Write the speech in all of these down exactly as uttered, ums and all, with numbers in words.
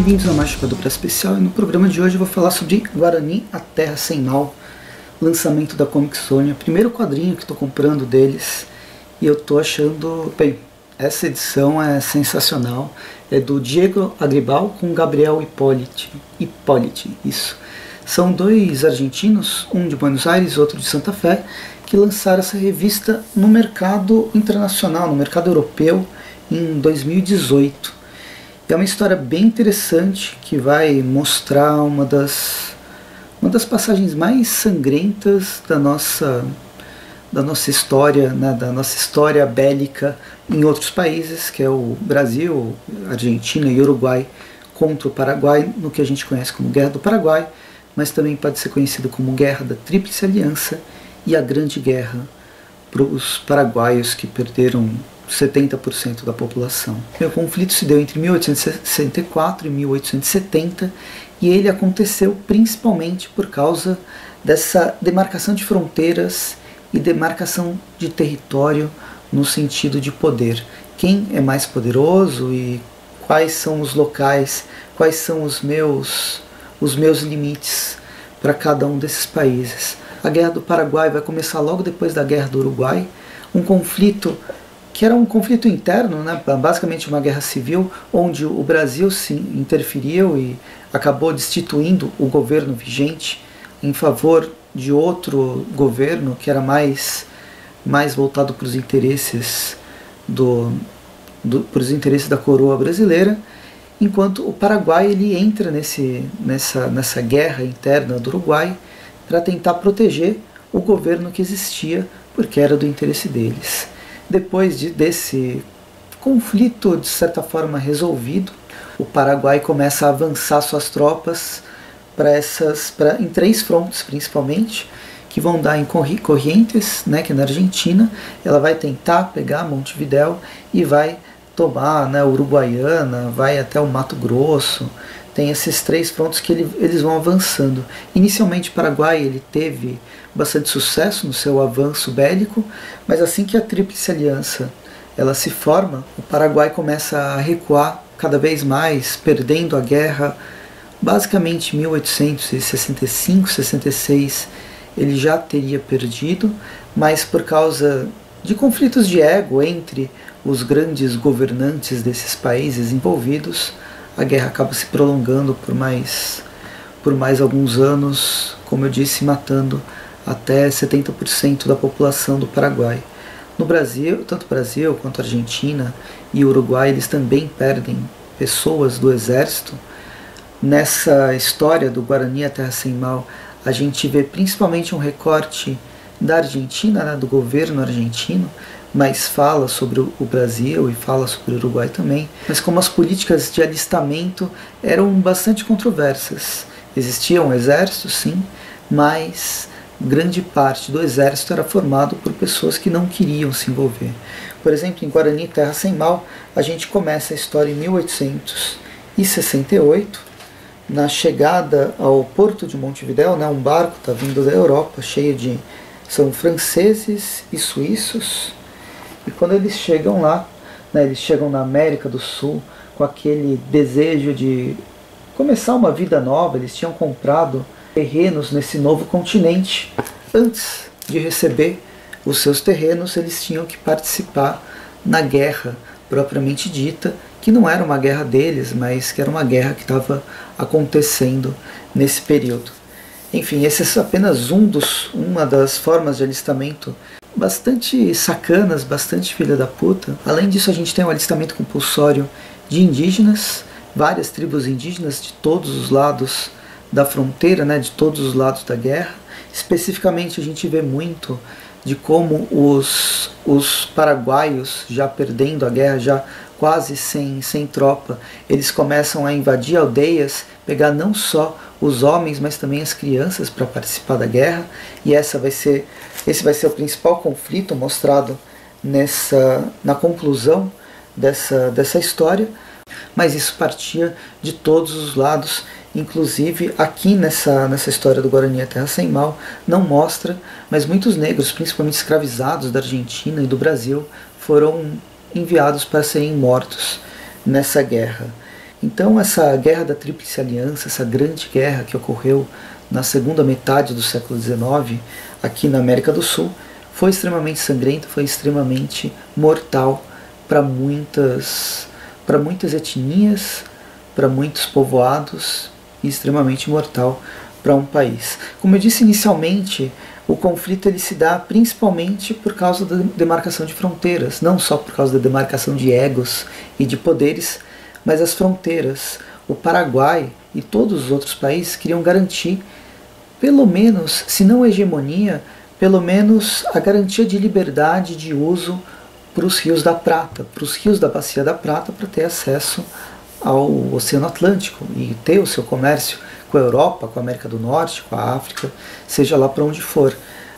Bem-vindos a mais Chupador para Especial, e no programa de hoje eu vou falar sobre Guarani, a Terra Sem Mal, lançamento da Comic Zone, primeiro quadrinho que estou comprando deles, e eu estou achando, bem, essa edição é sensacional, é do Diego Agribal com Gabriel Hipóliti, Hipóliti, isso. São dois argentinos, um de Buenos Aires, outro de Santa Fé, que lançaram essa revista no mercado internacional, no mercado europeu, em dois mil e dezoito. É uma história bem interessante que vai mostrar uma das, uma das passagens mais sangrentas da nossa, da nossa história, né, da nossa história bélica em outros países, que é o Brasil, Argentina e Uruguai contra o Paraguai, no que a gente conhece como Guerra do Paraguai, mas também pode ser conhecido como Guerra da Tríplice Aliança e a Grande Guerra para os paraguaios que perderam setenta por cento da população. O conflito se deu entre mil oitocentos e sessenta e quatro e mil oitocentos e setenta e ele aconteceu principalmente por causa dessa demarcação de fronteiras e demarcação de território no sentido de poder. Quem é mais poderoso e quais são os locais, quais são os meus, os meus limites para cada um desses países. A Guerra do Paraguai vai começar logo depois da Guerra do Uruguai, um conflito que era um conflito interno, né, basicamente uma guerra civil, onde o Brasil se interferiu e acabou destituindo o governo vigente em favor de outro governo que era mais, mais voltado para os interesses, do, do, para os interesses da coroa brasileira, enquanto o Paraguai ele entra nesse, nessa, nessa guerra interna do Uruguai para tentar proteger o governo que existia, porque era do interesse deles. Depois de, desse conflito, de certa forma, resolvido, o Paraguai começa a avançar suas tropas para essas, pra, em três frontes, principalmente, que vão dar em Corrientes, né, que é na Argentina. Ela vai tentar pegar Montevidéu e vai tomar, né, Uruguaiana, vai até o Mato Grosso. Tem esses três frontes que ele, eles vão avançando. Inicialmente o Paraguai ele teve bastante sucesso no seu avanço bélico, mas assim que a Tríplice Aliança ela se forma, o Paraguai começa a recuar cada vez mais, perdendo a guerra. Basicamente em mil oitocentos e sessenta e cinco, sessenta e seis ele já teria perdido, mas por causa de conflitos de ego entre os grandes governantes desses países envolvidos, a guerra acaba se prolongando por mais, por mais alguns anos, como eu disse, matando até setenta por cento da população do Paraguai. No Brasil, tanto o Brasil quanto a Argentina e o Uruguai, eles também perdem pessoas do exército. Nessa história do Guarani, a Terra Sem Mal, a gente vê principalmente um recorte da Argentina, né, do governo argentino, mas fala sobre o Brasil e fala sobre o Uruguai também, mas como as políticas de alistamento eram bastante controversas. Existia um exército, sim, mas grande parte do exército era formado por pessoas que não queriam se envolver. Por exemplo, em Guarani, Terra Sem Mal, a gente começa a história em mil oitocentos e sessenta e oito, na chegada ao porto de Montevidéu, né, um barco está vindo da Europa, cheio de... são franceses e suíços. E quando eles chegam lá, né, eles chegam na América do Sul com aquele desejo de começar uma vida nova. Eles tinham comprado terrenos nesse novo continente. Antes de receber os seus terrenos, eles tinham que participar na guerra propriamente dita, que não era uma guerra deles, mas que era uma guerra que estava acontecendo nesse período. Enfim, esse é apenas um dos, uma das formas de alistamento bastante sacanas, bastante filha da puta. Além disso, a gente tem um alistamento compulsório de indígenas, várias tribos indígenas de todos os lados da fronteira, né, de todos os lados da guerra. Especificamente, a gente vê muito de como os, os paraguaios, já perdendo a guerra, já quase sem, sem tropa, eles começam a invadir aldeias, pegar não só os homens, mas também as crianças para participar da guerra, e essa vai ser, esse vai ser o principal conflito mostrado nessa, na conclusão dessa, dessa história, mas isso partia de todos os lados, inclusive aqui nessa, nessa história do Guarani, a Terra Sem Mal, não mostra, mas muitos negros, principalmente escravizados da Argentina e do Brasil, foram enviados para serem mortos nessa guerra. Então essa guerra da Tríplice Aliança, essa grande guerra que ocorreu na segunda metade do século dezenove, aqui na América do Sul, foi extremamente sangrenta, foi extremamente mortal para muitas, para muitas etnias, para muitos povoados, e extremamente mortal para um país. Como eu disse inicialmente, o conflito ele se dá principalmente por causa da demarcação de fronteiras, não só por causa da demarcação de egos e de poderes, mas as fronteiras. O Paraguai e todos os outros países queriam garantir, pelo menos, se não a hegemonia, pelo menos a garantia de liberdade de uso para os rios da Prata, para os rios da Bacia da Prata, para ter acesso ao Oceano Atlântico e ter o seu comércio com a Europa, com a América do Norte, com a África, seja lá para onde for.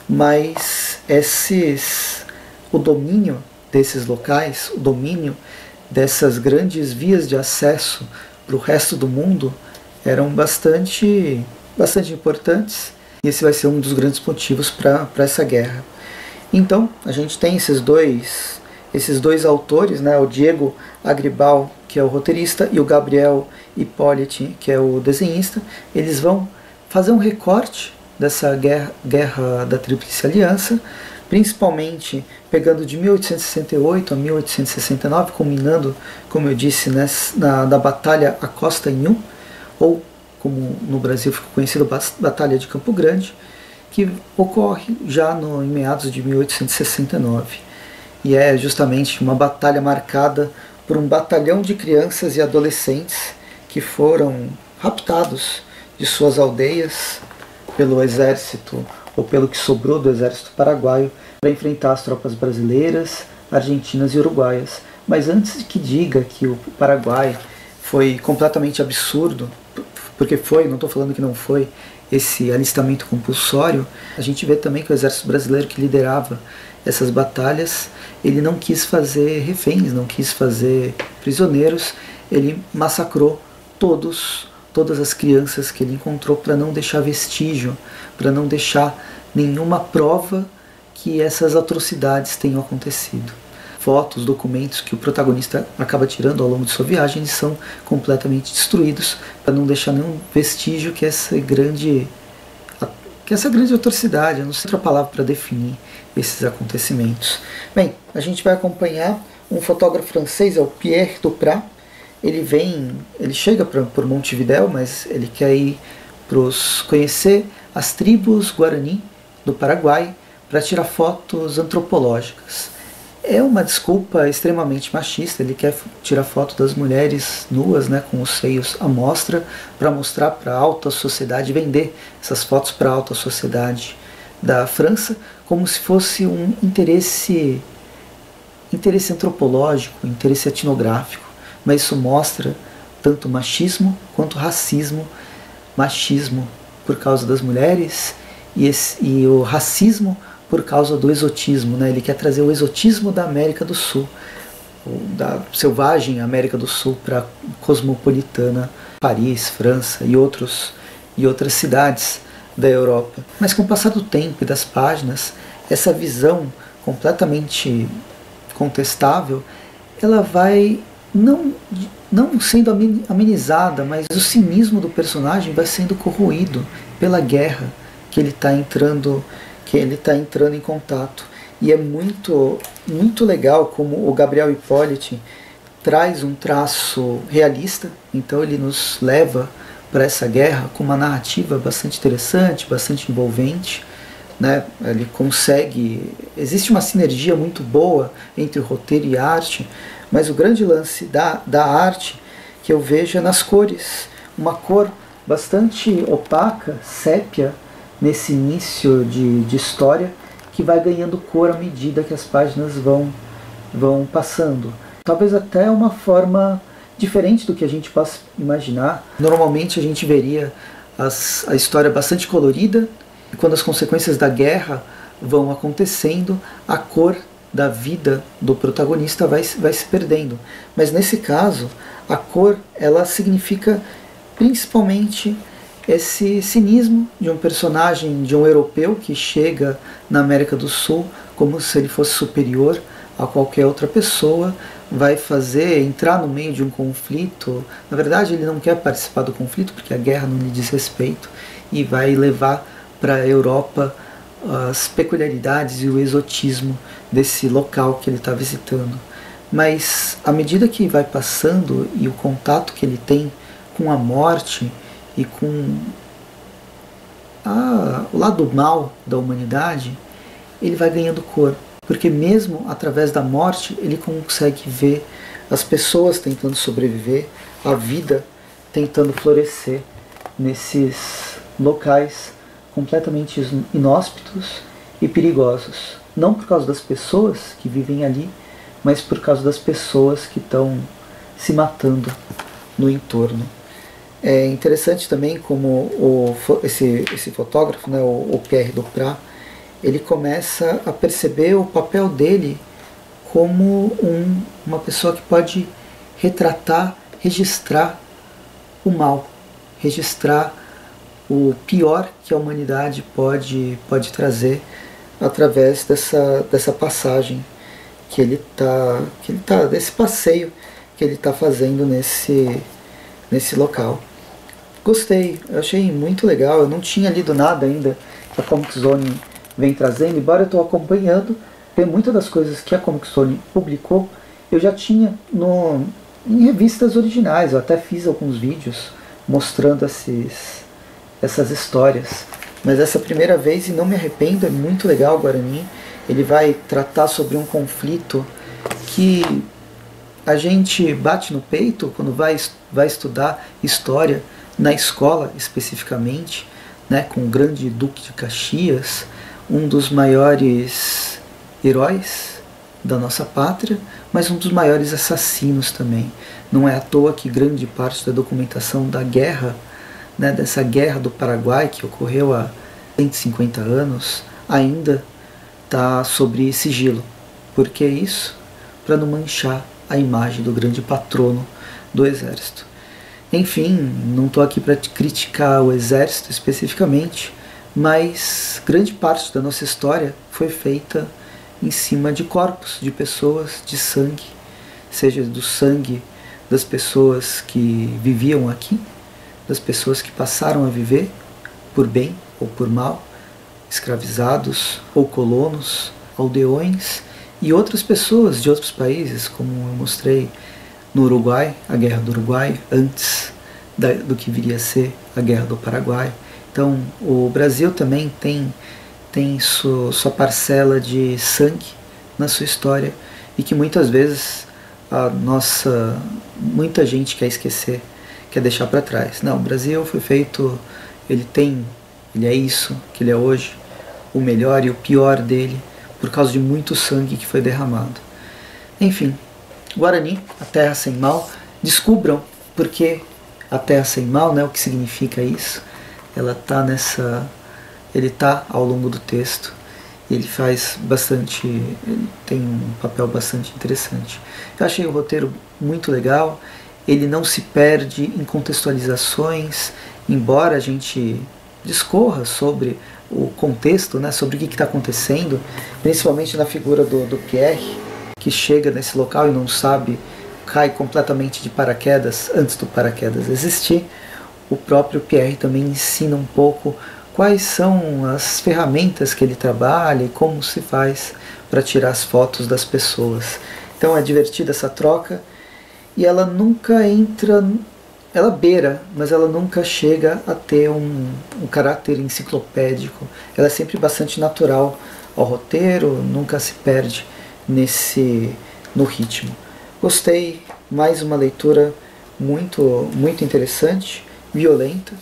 Mas esses, o domínio desses locais, o domínio dessas grandes vias de acesso para o resto do mundo eram bastante, bastante importantes, e esse vai ser um dos grandes motivos para essa guerra. Então, a gente tem esses dois, esses dois autores, né, o Diego Agribal, que é o roteirista, e o Gabriel Hippolyte, que é o desenhista. Eles vão fazer um recorte dessa guerra, guerra da Tríplice Aliança, principalmente pegando de mil oitocentos e sessenta e oito a mil oitocentos e sessenta e nove, culminando, como eu disse, nessa, na, na Batalha Acosta Inhum, ou como no Brasil ficou conhecido, Batalha de Campo Grande, que ocorre já no, em meados de mil oitocentos e sessenta e nove. E é justamente uma batalha marcada por um batalhão de crianças e adolescentes que foram raptados de suas aldeias pelo exército, ou pelo que sobrou do exército paraguaio, para enfrentar as tropas brasileiras, argentinas e uruguaias. Mas antes de que diga que o Paraguai foi completamente absurdo, porque foi, não estou falando que não foi, esse alistamento compulsório, a gente vê também que o exército brasileiro que liderava essas batalhas, ele não quis fazer reféns, não quis fazer prisioneiros, ele massacrou todos, todas as crianças que ele encontrou para não deixar vestígio, para não deixar nenhuma prova que essas atrocidades tenham acontecido. Fotos, documentos que o protagonista acaba tirando ao longo de sua viagem, eles são completamente destruídos para não deixar nenhum vestígio que essa grande, que essa grande atrocidade, eu não sei outra palavra para definir esses acontecimentos. Bem, a gente vai acompanhar um fotógrafo francês, é o Pierre Duprat. Ele vem, ele chega pra, por Montevidéu, mas ele quer ir pros, conhecer as tribos Guarani do Paraguai para tirar fotos antropológicas. É uma desculpa extremamente machista, ele quer tirar foto das mulheres nuas, né, com os seios à mostra, para mostrar para a alta sociedade, vender essas fotos para a alta sociedade da França, como se fosse um interesse, interesse antropológico, interesse etnográfico. Mas isso mostra tanto machismo quanto racismo. Machismo por causa das mulheres e, esse, e o racismo por causa do exotismo, né? Ele quer trazer o exotismo da América do Sul, da selvagem América do Sul, para a cosmopolitana Paris, França e, outros, e outras cidades da Europa. Mas com o passar do tempo e das páginas, essa visão completamente contestável, ela vai não, não sendo amenizada, mas o cinismo do personagem vai sendo corroído pela guerra que ele está entrando que ele está entrando em contato. E é muito, muito legal como o Gabriel Hippolyte traz um traço realista, então ele nos leva para essa guerra com uma narrativa bastante interessante, bastante envolvente, né? Ele consegue, existe uma sinergia muito boa entre roteiro e arte, mas o grande lance da, da arte que eu vejo é nas cores, uma cor bastante opaca, sépia, nesse início de, de história, que vai ganhando cor à medida que as páginas vão, vão passando. Talvez até uma forma diferente do que a gente possa imaginar. Normalmente a gente veria as, a história bastante colorida, e quando as consequências da guerra vão acontecendo, a cor da vida do protagonista vai, vai se perdendo. Mas nesse caso, a cor ela significa principalmente esse cinismo de um personagem, de um europeu que chega na América do Sul como se ele fosse superior a qualquer outra pessoa, vai fazer entrar no meio de um conflito. Na verdade, ele não quer participar do conflito porque a guerra não lhe diz respeito, e vai levar para a Europa as peculiaridades e o exotismo desse local que ele está visitando. Mas à medida que vai passando e o contato que ele tem com a morte e com a, o lado mal da humanidade, ele vai ganhando cor. Porque mesmo através da morte ele consegue ver as pessoas tentando sobreviver, a vida tentando florescer nesses locais completamente inóspitos e perigosos. Não por causa das pessoas que vivem ali, mas por causa das pessoas que estão se matando no entorno. É interessante também como o, esse, esse fotógrafo, né, o, o Pierre Duprat, ele começa a perceber o papel dele como um, uma pessoa que pode retratar, registrar o mal, registrar o pior que a humanidade pode, pode trazer através dessa, dessa passagem que ele tá, que ele tá, desse passeio que ele está fazendo nesse, nesse local. Gostei, eu achei muito legal, eu não tinha lido nada ainda que a Comic Zone vem trazendo, embora eu estou acompanhando, tem muitas das coisas que a Comic Zone publicou, eu já tinha no, em revistas originais, eu até fiz alguns vídeos mostrando esses, essas histórias, mas essa primeira vez, e não me arrependo, é muito legal o Guarani. Ele vai tratar sobre um conflito que a gente bate no peito quando vai, vai estudar história na escola especificamente, né, com o grande Duque de Caxias, um dos maiores heróis da nossa pátria, mas um dos maiores assassinos também. Não é à toa que grande parte da documentação da guerra, né, dessa guerra do Paraguai, que ocorreu há cento e cinquenta anos, ainda está sobre sigilo. Por que isso? Para não manchar a imagem do grande patrono do exército. Enfim, não estou aqui para criticar o exército especificamente, mas grande parte da nossa história foi feita em cima de corpos, de pessoas, de sangue, seja do sangue das pessoas que viviam aqui, das pessoas que passaram a viver por bem ou por mal, escravizados ou colonos, aldeões e outras pessoas de outros países, como eu mostrei no Uruguai, a Guerra do Uruguai, antes da, do que viria a ser a Guerra do Paraguai. Então o Brasil também tem, tem sua, sua parcela de sangue na sua história e que muitas vezes a nossa, muita gente quer esquecer, quer deixar para trás. Não, o Brasil foi feito, ele tem, ele é isso que ele é hoje, o melhor e o pior dele, por causa de muito sangue que foi derramado. Enfim, Guarani, a terra sem mal. Descubram por que a terra sem mal, né, o que significa isso. Ela tá nessa, ele tá ao longo do texto, ele faz bastante, ele tem um papel bastante interessante. Eu achei o roteiro muito legal, ele não se perde em contextualizações, embora a gente discorra sobre o contexto, né, sobre o que está acontecendo, principalmente na figura do, do Pierre, que chega nesse local e não sabe, cai completamente de paraquedas antes do paraquedas existir. O próprio Pierre também ensina um pouco quais são as ferramentas que ele trabalha e como se faz para tirar as fotos das pessoas. Então é divertida essa troca e ela nunca entra, ela beira, mas ela nunca chega a ter um, um caráter enciclopédico. Ela é sempre bastante natural ao roteiro, nunca se perde nesse, no ritmo. Gostei, mais uma leitura muito, muito interessante, violenta,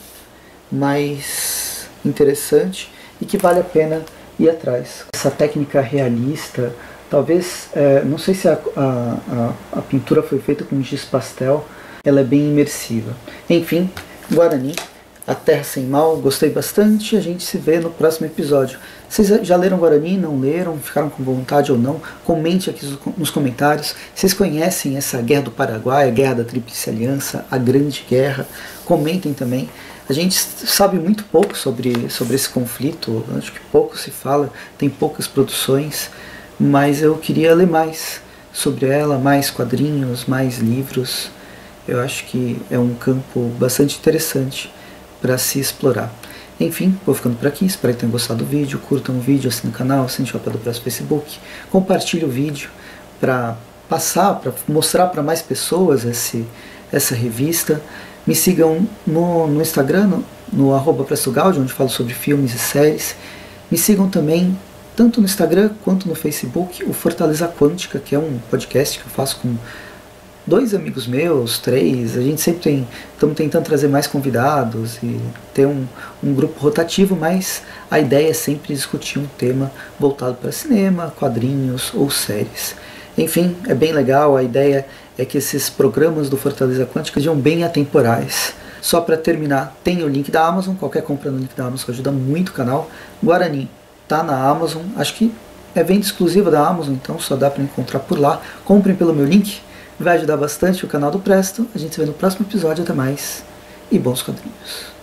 mas interessante e que vale a pena ir atrás. Essa técnica realista, talvez, é, não sei se a, a, a, a pintura foi feita com giz pastel, ela é bem imersiva. Enfim, Guarani, a Terra Sem Mal, gostei bastante, a gente se vê no próximo episódio. Vocês já leram Guarani, não leram, ficaram com vontade ou não? Comente aqui nos comentários. Vocês conhecem essa Guerra do Paraguai, a Guerra da Tríplice Aliança, a Grande Guerra? Comentem também. A gente sabe muito pouco sobre, sobre esse conflito, acho que pouco se fala, tem poucas produções, mas eu queria ler mais sobre ela, mais quadrinhos, mais livros. Eu acho que é um campo bastante interessante para se explorar. Enfim, vou ficando por aqui, espero que tenham gostado do vídeo, curtam o vídeo, assinem o canal, assinem o Chapéu do Braço no Facebook, compartilhe o vídeo para passar, para mostrar para mais pessoas esse, essa revista. Me sigam no, no Instagram, no, no arroba Prestogaldi, onde falo sobre filmes e séries. Me sigam também, tanto no Instagram quanto no Facebook, o Fortaleza Quântica, que é um podcast que eu faço com dois amigos meus, três. A gente sempre tem, estamos tentando trazer mais convidados e ter um, um grupo rotativo, mas a ideia é sempre discutir um tema voltado para cinema, quadrinhos ou séries. Enfim, é bem legal, a ideia é que esses programas do Fortaleza Quântica sejam bem atemporais. Só para terminar, tem o link da Amazon, qualquer compra no link da Amazon ajuda muito o canal. Guarani tá na Amazon, acho que é venda exclusiva da Amazon, então só dá para encontrar por lá. Comprem pelo meu link, vai ajudar bastante o canal do Presto. A gente se vê no próximo episódio, até mais e bons quadrinhos.